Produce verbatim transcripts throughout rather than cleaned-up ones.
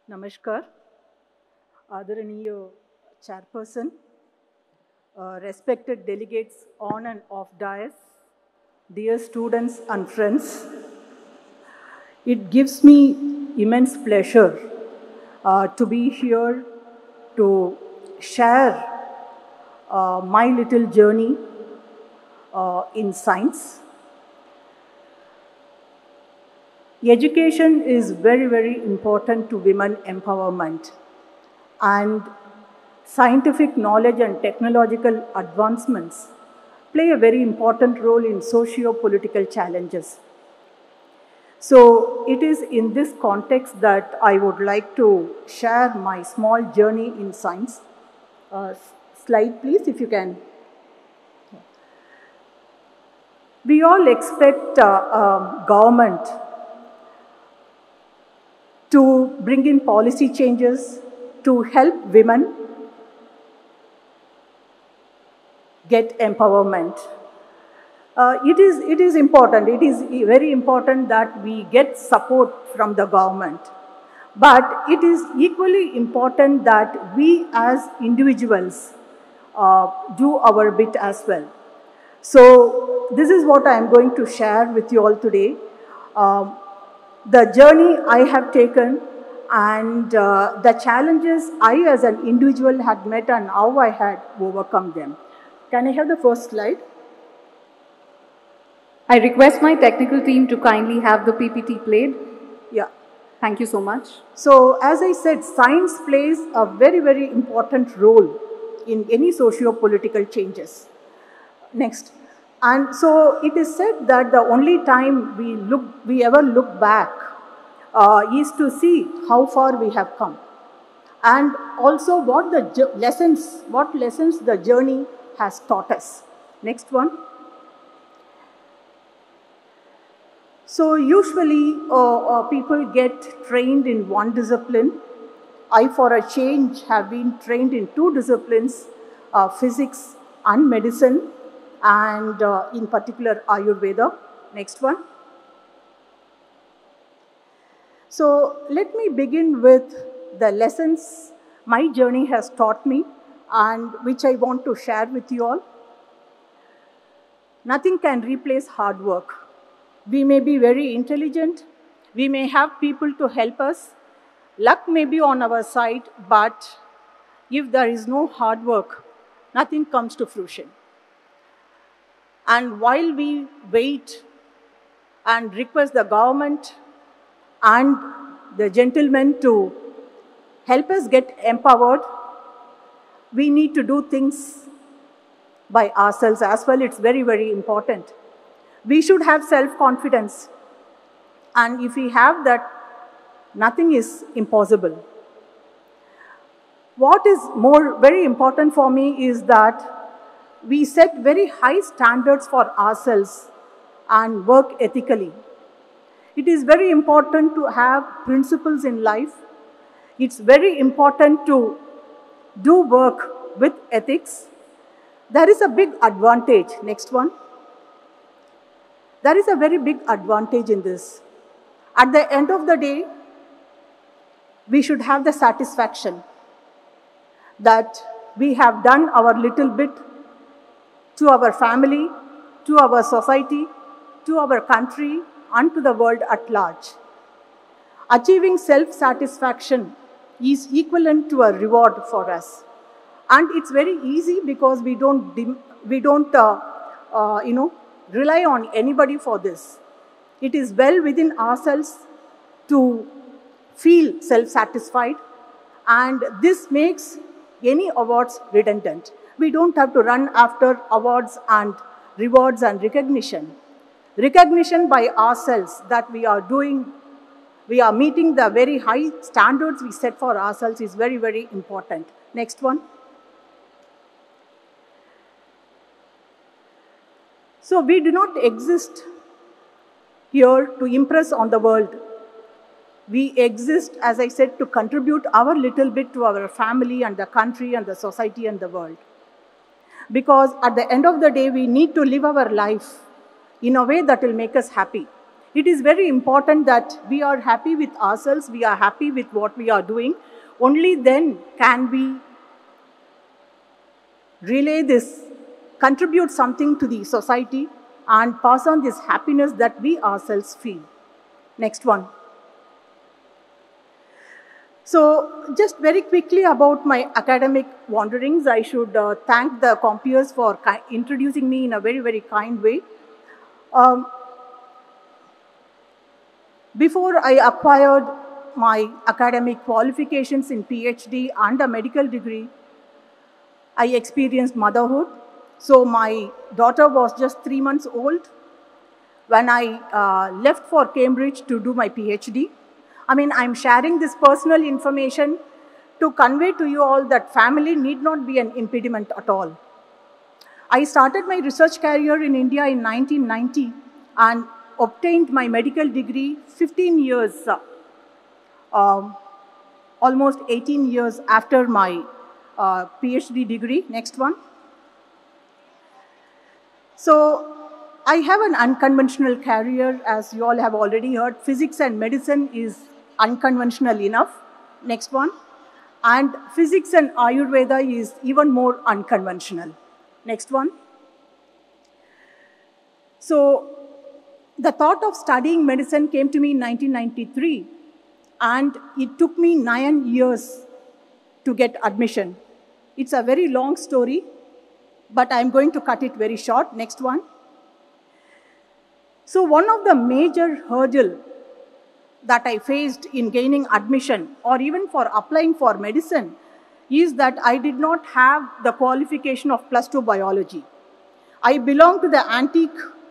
Namaskar, Adaraniya Chairperson, uh, respected delegates on and off dais, dear students and friends. It gives me immense pleasure uh, to be here to share uh, my little journey uh, in science. Education is very, very important to women empowerment, and scientific knowledge and technological advancements play a very important role in socio-political challenges. So it is in this context that I would like to share my small journey in science. Uh, slide please, if you can. We all expect uh, uh, government to bring in policy changes to help women get empowerment. Uh, it, is, it is important, it is very important that we get support from the government. But it is equally important that we as individuals uh, do our bit as well. So this is what I am going to share with you all today. Um, the journey I have taken and uh, the challenges I as an individual had met and how I had overcome them. Can I have the first slide? I request my technical team to kindly have the P P T played. Yeah. Thank you so much. So as I said, science plays a very, very important role in any socio-political changes. Next. And so it is said that the only time we look, we ever look back uh, is to see how far we have come, and also what the lessons, what lessons the journey has taught us. Next one. So usually uh, uh, people get trained in one discipline. I, for a change, have been trained in two disciplines, uh, physics and medicine, and uh, in particular Ayurveda. Next one. So let me begin with the lessons my journey has taught me and which I want to share with you all. Nothing can replace hard work. We may be very intelligent, we may have people to help us, luck may be on our side, but if there is no hard work, nothing comes to fruition. And while we wait and request the government and the gentlemen to help us get empowered, we need to do things by ourselves as well. It's very, very important. We should have self-confidence. And if we have that, nothing is impossible. What is more very important for me is that we set very high standards for ourselves and work ethically. It is very important to have principles in life. It's very important to do work with ethics. There is a big advantage. Next one. There is a very big advantage in this. At the end of the day, we should have the satisfaction that we have done our little bit to our family, to our society, to our country, and to the world at large. Achieving self-satisfaction is equivalent to a reward for us. And it's very easy because we don't, we don't uh, uh, you know, rely on anybody for this. It is well within ourselves to feel self-satisfied, and this makes any awards redundant. We don't have to run after awards and rewards and recognition. Recognition by ourselves that we are doing, we are meeting the very high standards we set for ourselves is very, very important. Next one. So we do not exist here to impress on the world. We exist, as I said, to contribute our little bit to our family and the country and the society and the world. Because at the end of the day, we need to live our life in a way that will make us happy. It is very important that we are happy with ourselves, we are happy with what we are doing. Only then can we relay this, contribute something to the society, and pass on this happiness that we ourselves feel. Next one. So just very quickly about my academic wanderings, I should uh, thank the compeers for introducing me in a very, very kind way. Um, before I acquired my academic qualifications in PhD and a medical degree, I experienced motherhood. So my daughter was just three months old when I uh, left for Cambridge to do my PhD. I mean, I'm sharing this personal information to convey to you all that family need not be an impediment at all. I started my research career in India in nineteen ninety and obtained my medical degree fifteen years, uh, um, almost eighteen years after my uh, PhD degree. Next one. So, I have an unconventional career, as you all have already heard. Physics and medicine is unconventional enough. Next one. And physics and Ayurveda is even more unconventional. Next one. So, the thought of studying medicine came to me in nineteen ninety-three, and it took me nine years to get admission. It's a very long story, but I'm going to cut it very short. Next one. So one of the major hurdles that I faced in gaining admission or even for applying for medicine is that I did not have the qualification of plus two biology. I belong to the antique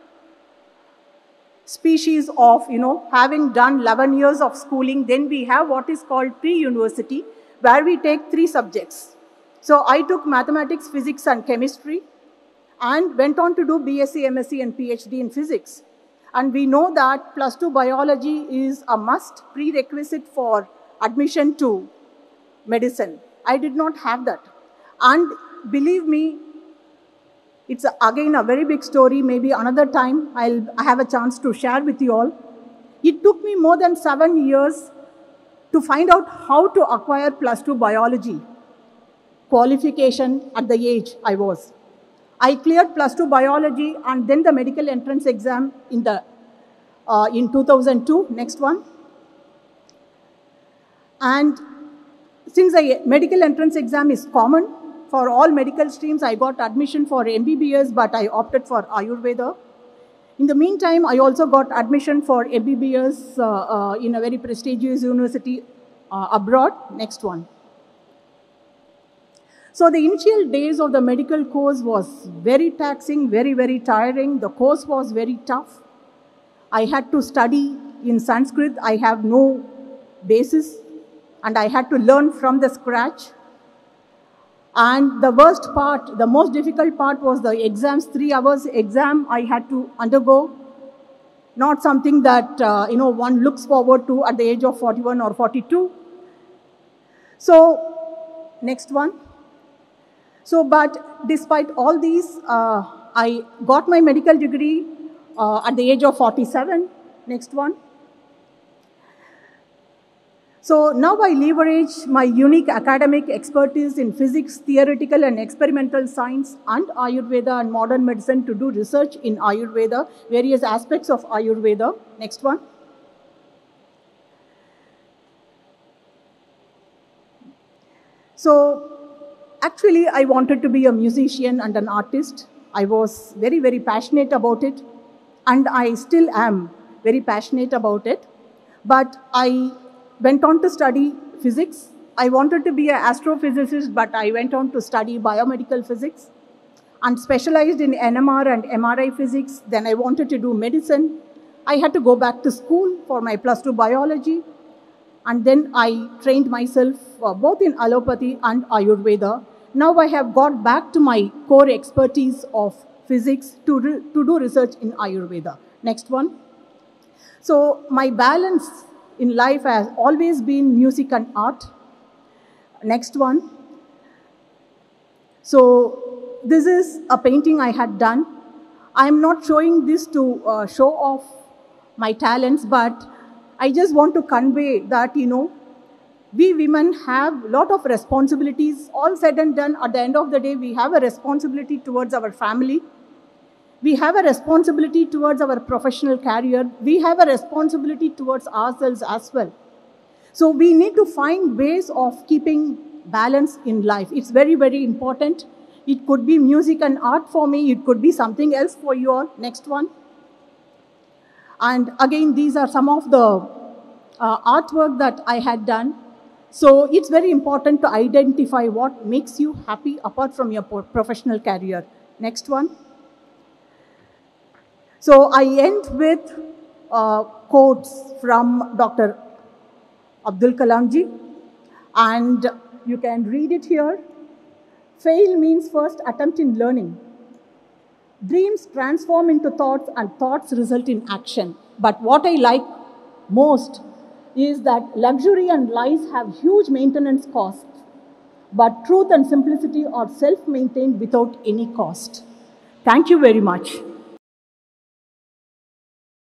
species of, you know, having done eleven years of schooling, then we have what is called pre-university, where we take three subjects. So I took mathematics, physics, and chemistry, and went on to do B S c, M S c, and PhD in physics. And we know that plus two biology is a must prerequisite for admission to medicine. I did not have that. And believe me, it's a, again a very big story. Maybe another time I'll I have a chance to share with you all. It took me more than seven years to find out how to acquire plus two biology qualification at the age I was. I cleared plus two biology and then the medical entrance exam in, the, uh, in two thousand two. Next one. And since the medical entrance exam is common for all medical streams, I got admission for M B B S, but I opted for Ayurveda. In the meantime, I also got admission for M B B S uh, uh, in a very prestigious university uh, abroad. Next one. So the initial days of the medical course was very taxing, very, very tiring. The course was very tough. I had to study in Sanskrit. I have no basis, and I had to learn from the scratch. And the worst part, the most difficult part was the exams, three hours exam I had to undergo. Not something that, uh, you know, one looks forward to at the age of forty-one or forty-two. So, next one. So, but despite all these, uh, I got my medical degree uh, at the age of forty-seven. Next one. So now I leverage my unique academic expertise in physics, theoretical and experimental science, and Ayurveda and modern medicine to do research in Ayurveda, various aspects of Ayurveda. Next one. So, actually, I wanted to be a musician and an artist. I was very, very passionate about it, and I still am very passionate about it. But I went on to study physics. I wanted to be an astrophysicist, but I went on to study biomedical physics and specialized in N M R and M R I physics. Then I wanted to do medicine. I had to go back to school for my plus two biology. And then I trained myself uh, both in allopathy and Ayurveda. Now I have got back to my core expertise of physics to, to do research in Ayurveda. Next one. So my balance in life has always been music and art. Next one. So this is a painting I had done. I'm not showing this to uh, show off my talents, but I just want to convey that, you know, we women have a lot of responsibilities. All said and done, at the end of the day, we have a responsibility towards our family. We have a responsibility towards our professional career. We have a responsibility towards ourselves as well. So we need to find ways of keeping balance in life. It's very, very important. It could be music and art for me. It could be something else for you all. Next one. And again, these are some of the uh, artwork that I had done. So it's very important to identify what makes you happy apart from your professional career. Next one. So I end with uh, quotes from Doctor Abdul Kalam ji, and you can read it here. Fail means first attempt in learning. Dreams transform into thoughts, and thoughts result in action. But what I like most is that luxury and lies have huge maintenance costs, but truth and simplicity are self-maintained without any cost. Thank you very much.